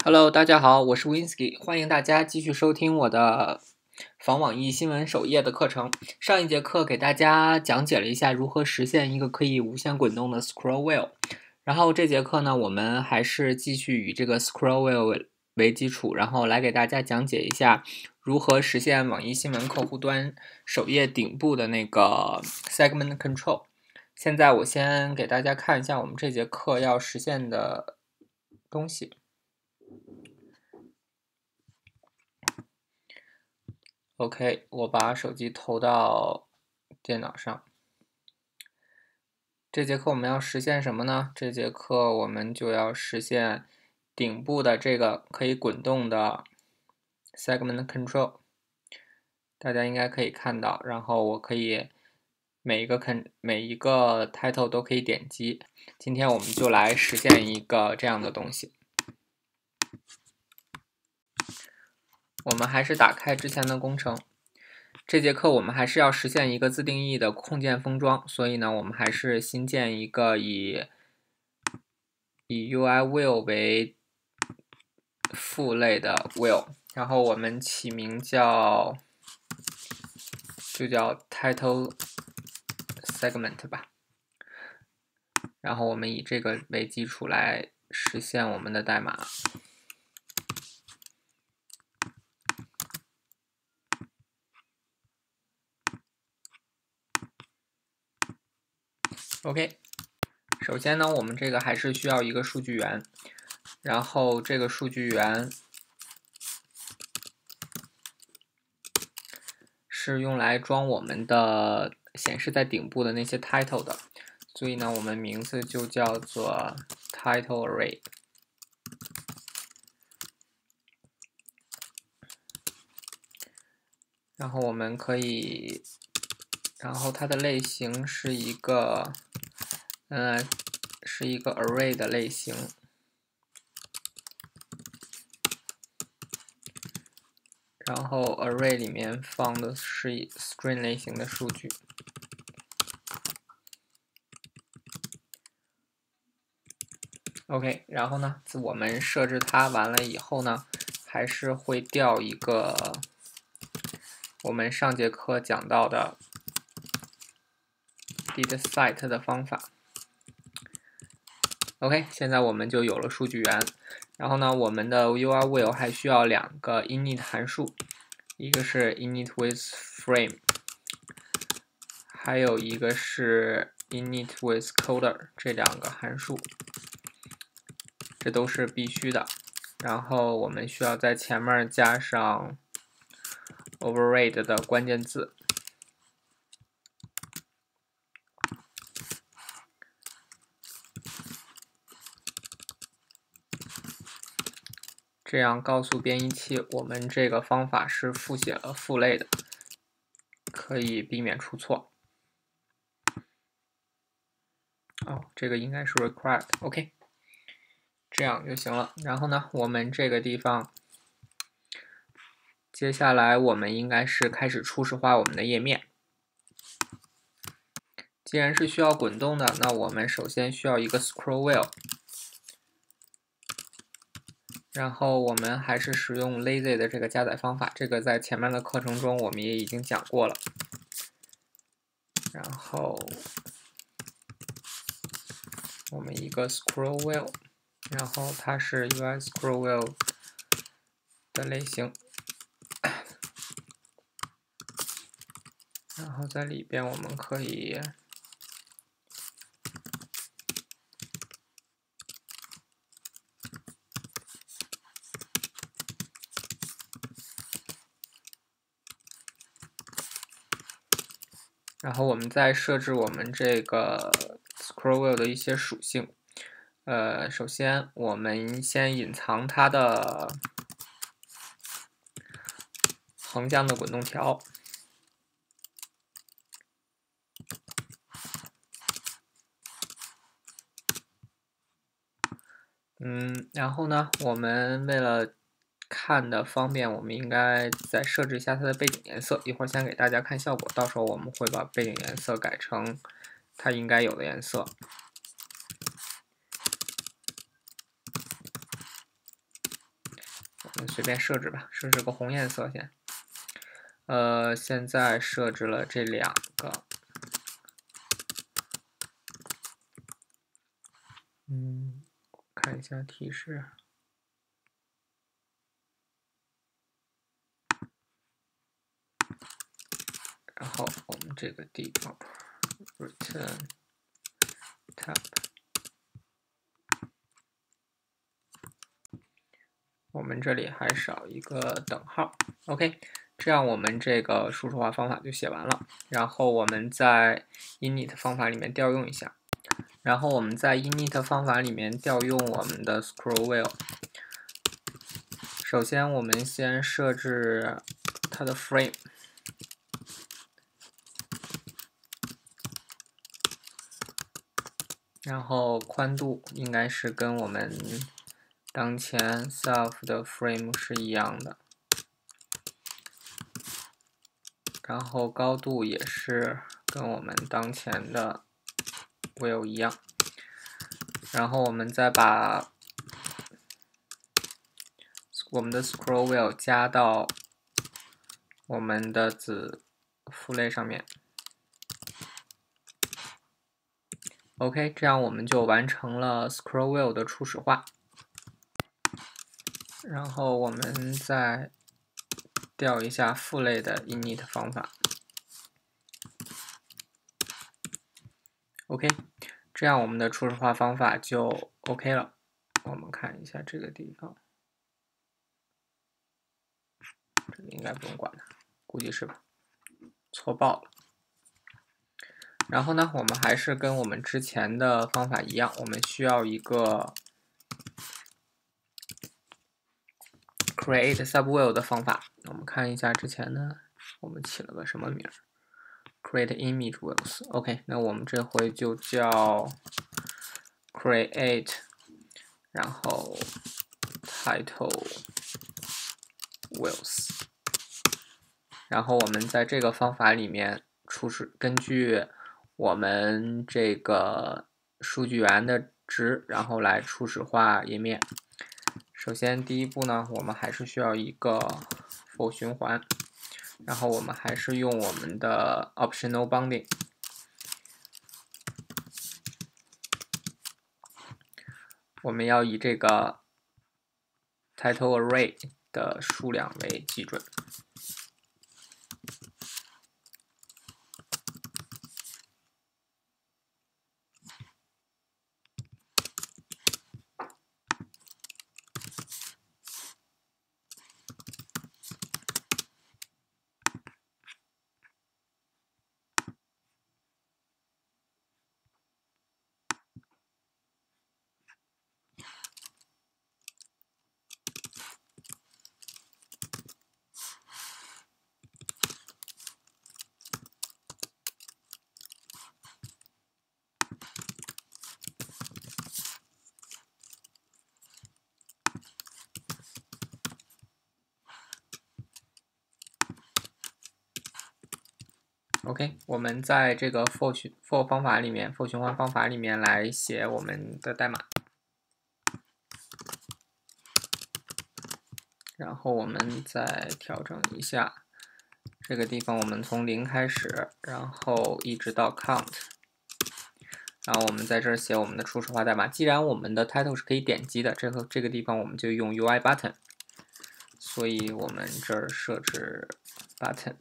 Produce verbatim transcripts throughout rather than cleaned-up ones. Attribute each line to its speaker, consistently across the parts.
Speaker 1: Hello，大家好，我是 Winsky， 欢迎大家继续收听我的防网易新闻首页的课程。上一节课给大家讲解了一下如何实现一个可以无限滚动的 scroll wheel， 然后这节课呢，我们还是继续以这个 scroll wheel 为基础，然后来给大家讲解一下如何实现网易新闻客户端首页顶部的那个 segment control。现在我先给大家看一下我们这节课要实现的东西。OK， 我把手机投到电脑上。这节课我们要实现什么呢？这节课我们就要实现顶部的这个可以滚动的 segment control， 大家应该可以看到。然后我可以每一个 con 每一个 title 都可以点击。今天我们就来实现一个这样的东西。我们还是打开之前的工程。这节课我们还是要实现一个自定义的控件封装，所以呢，我们还是新建一个以以 U I wheel 为父类的 wheel， 然后我们起名叫就叫 title segment 吧，然后我们以这个为基础来实现我们的代码。OK， 首先呢，我们这个还是需要一个数据源，然后这个数据源是用来装我们的显示在顶部的那些 title 的，所以呢，我们名字就叫做 title array。然后我们可以，然后它的类型是一个，呃，是一个 array 的类型。然后 array 里面放的是 string 类型的数据。OK， 然后呢，我们设置它完了以后呢，还是会调一个我们上节课讲到的 did set 的方法。OK， 现在我们就有了数据源。然后呢，我们的 U I wheel 还需要两个 init 函数，一个是 init with frame， 还有一个是 init with coder， 这两个函数，这都是必须的。然后我们需要在前面加上 override 的关键字。这样告诉编译器，我们这个方法是复写了父类的，可以避免出错。哦，这个应该是 required。OK， 这样就行了。然后呢，我们这个地方，接下来我们应该是开始初始化我们的页面。既然是需要滚动的，那我们首先需要一个 scroll wheel。然后我们还是使用 lazy 的这个加载方法，这个在前面的课程中我们也已经讲过了。然后我们一个 scroll wheel， 然后它是 U I scroll wheel 的类型，然后在里边我们可以然后我们再设置我们这个 scroll wheel 的一些属性。呃，首先我们先隐藏它的横向的滚动条。嗯，然后呢，我们为了看的方便，我们应该再设置一下它的背景颜色。一会儿先给大家看效果，到时候我们会把背景颜色改成它应该有的颜色。 就随便设置吧，设置个红颜色先。呃，现在设置了这两个，嗯，看一下提示。然后我们这个地方 return tab， 我们这里还少一个等号。OK， 这样我们这个输出化方法就写完了。然后我们在 init 方法里面调用一下。然后我们在 init 方法里面调用我们的 scroll wheel。首先我们先设置它的 frame。然后宽度应该是跟我们当前 self 的 frame 是一样的，然后高度也是跟我们当前的 wheel 一样，然后我们再把我们的 scroll wheel 加到我们的子父类上面。OK， 这样我们就完成了 scroll wheel 的初始化。然后我们再调一下父类的 init 方法。OK， 这样我们的初始化方法就 OK 了。我们看一下这个地方，这里应该不用管它，估计是吧？错报了。然后呢，我们还是跟我们之前的方法一样，我们需要一个 create subwheel 的方法。我们看一下之前呢，我们起了个什么名 ？create image wheels。OK， 那我们这回就叫 create， 然后 title wheels。然后我们在这个方法里面初始根据我们这个数据源的值，然后来初始化页面。首先第一步呢，我们还是需要一个 for 循环，然后我们还是用我们的 optional bounding。我们要以这个 title array 的数量为基准。OK， 我们在这个 for 循 for 方法里面 for 循环方法里面来写我们的代码，然后我们再调整一下这个地方，我们从零开始，然后一直到 count， 然后我们在这儿写我们的初始化代码。既然我们的 title 是可以点击的，这个这个地方我们就用 U I button， 所以我们这儿设置 button。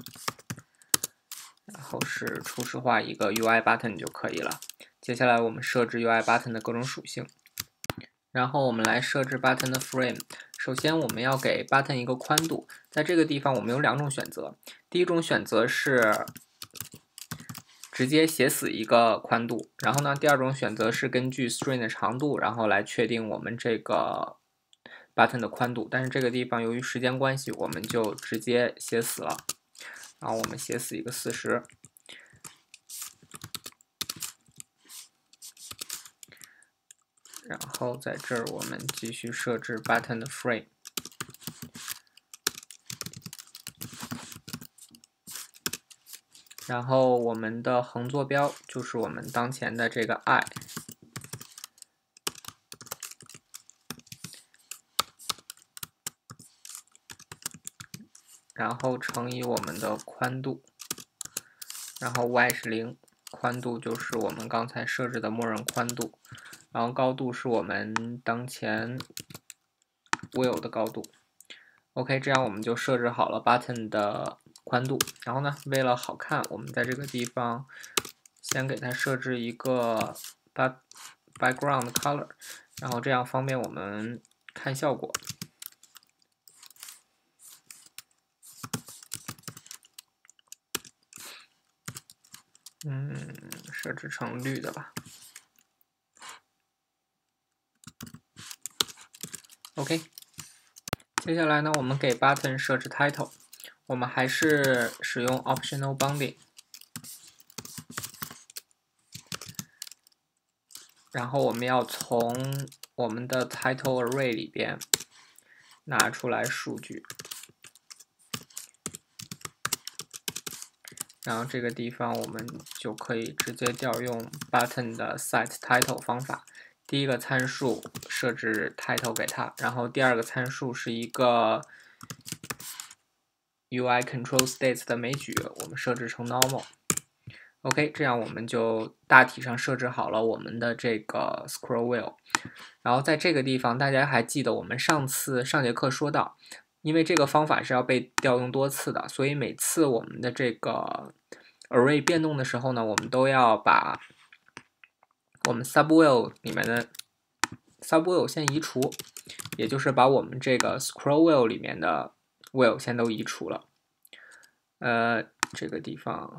Speaker 1: 然后是初始化一个 U I button 就可以了。接下来我们设置 U I button 的各种属性，然后我们来设置 button 的 frame。首先我们要给 button 一个宽度，在这个地方我们有两种选择。第一种选择是直接写死一个宽度，然后呢，第二种选择是根据 string 的长度，然后来确定我们这个 button 的宽度。但是这个地方由于时间关系，我们就直接写死了。然后我们写死一个四十，然后在这儿我们继续设置 button 的 frame， 然后我们的横坐标就是我们当前的这个 i， 然后乘以我们的宽度，然后 y 是零，宽度就是我们刚才设置的默认宽度，然后高度是我们当前 will 的高度。OK， 这样我们就设置好了 button 的宽度。然后呢，为了好看，我们在这个地方先给它设置一个 background color， 然后这样方便我们看效果。嗯，设置成绿的吧。OK， 接下来呢，我们给 button 设置 title， 我们还是使用 optional bounding， 然后我们要从我们的 title array 里边拿出来数据，然后这个地方我们就可以直接调用 button 的 set title 方法。第一个参数设置 title 给它，然后第二个参数是一个 U I control states 的枚举，我们设置成 normal。OK， 这样我们就大体上设置好了我们的这个 scroll wheel。然后在这个地方，大家还记得我们上次上节课说到，因为这个方法是要被调用多次的，所以每次我们的这个 array 变动的时候呢，我们都要把我们 subwheel 里面的 subwheel 先移除，也就是把我们这个 scroll wheel 里面的 wheel 先都移除了。呃，这个地方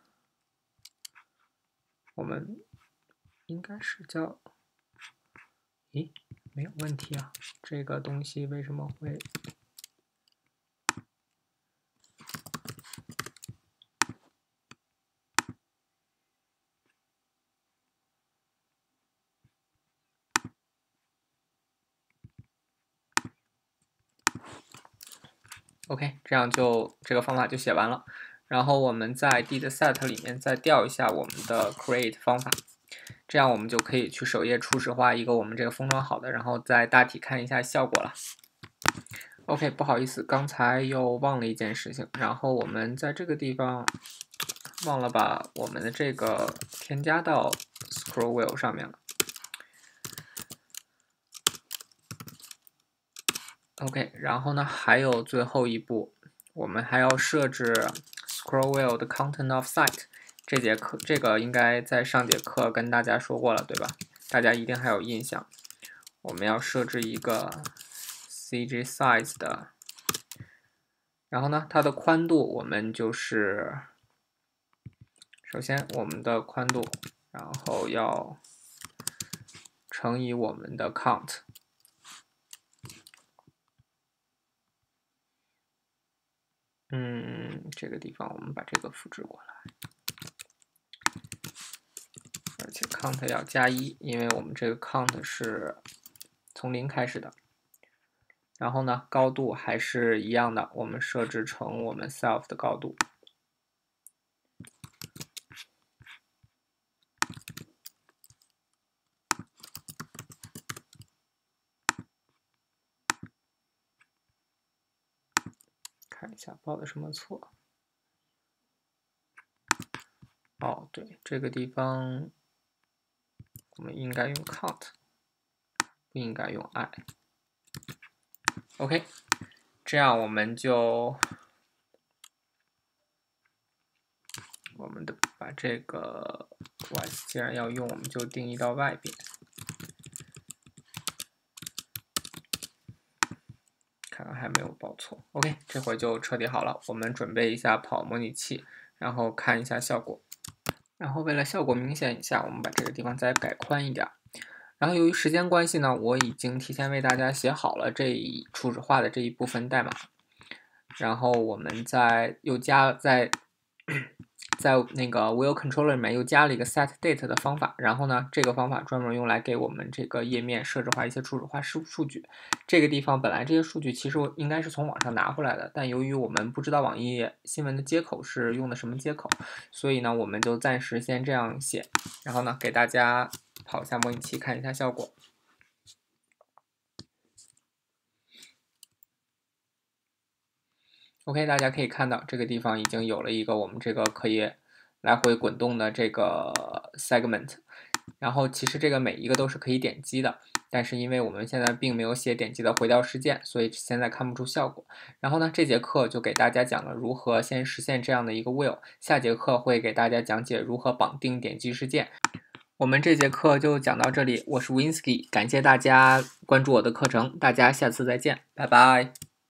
Speaker 1: 我们应该是叫，咦，没有问题啊，这个东西为什么会？OK， 这样就这个方法就写完了。然后我们在 did set 里面再调一下我们的 create 方法，这样我们就可以去首页初始化一个我们这个封装好的，然后再大体看一下效果了。OK， 不好意思，刚才又忘了一件事情，然后我们在这个地方忘了把我们的这个添加到 scroll wheel 上面了。OK， 然后呢，还有最后一步，我们还要设置 scroll wheel 的 content offset。这节课这个应该在上节课跟大家说过了，对吧？大家一定还有印象。我们要设置一个 C G size 的，然后呢，它的宽度我们就是首先我们的宽度，然后要乘以我们的 count。嗯，这个地方我们把这个复制过来，而且 count 要加一，因为我们这个 count 是从零开始的。然后呢，高度还是一样的，我们设置成我们 self 的高度。看一下报的什么错。哦，对，这个地方我们应该用 count， 不应该用 i。OK， 这样我们就我们的把这个 y 既然要用，我们就定义到 y 边。看看还没有报错。OK， 这回就彻底好了。我们准备一下跑模拟器，然后看一下效果。然后为了效果明显一下，我们把这个地方再改宽一点。然后由于时间关系呢，我已经提前为大家写好了这一初始化的这一部分代码。然后我们再又加在在那个 wheel controller 里面又加了一个 set date 的方法。然后呢，这个方法专门用来给我们这个页面设置化一些初始化数数据。这个地方本来这些数据其实应该是从网上拿回来的，但由于我们不知道网易新闻的接口是用的什么接口，所以呢，我们就暂时先这样写。然后呢，给大家跑一下模拟器看一下效果。 OK， 大家可以看到这个地方已经有了一个我们这个可以来回滚动的这个 segment， 然后其实这个每一个都是可以点击的，但是因为我们现在并没有写点击的回调事件，所以现在看不出效果。然后呢，这节课就给大家讲了如何先实现这样的一个 wheel， 下节课会给大家讲解如何绑定点击事件。我们这节课就讲到这里，我是 Winsky， 感谢大家关注我的课程，大家下次再见，拜拜。